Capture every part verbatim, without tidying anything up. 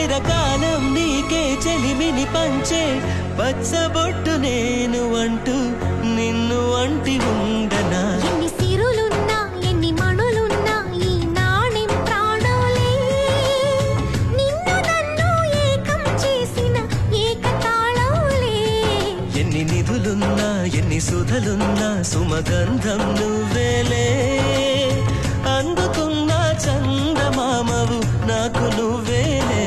చిరకాలం నీకే చెలిమిని పంచే పచ్చబొట్టు నేను అంటూ నిన్ను అంటి ఉండనా ఎన్ని సిరులున్నా ఎన్ని మణులున్నా ఈ నాణెం ప్రాణాలే నిన్ను నన్ను ఏకం చేసిన ఏకతాళాలే ఎన్ని నిధులున్నా ఎన్ని సుధలున్నా సుమగంధం నువ్వేలే అందుకున్న చందమామవు నాకు నువ్వేలే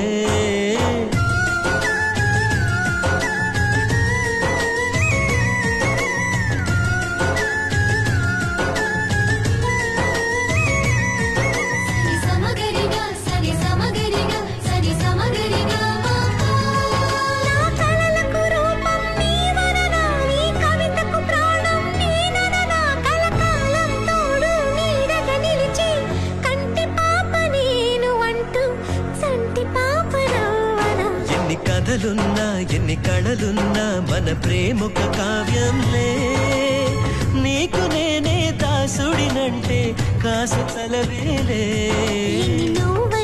కథలున్నా ఎన్ని కళలున్నా మన ప్రేమొక కావ్యంలే నీకు నేనే దాసుడినంటే కాసు తలవేలే నువ్వు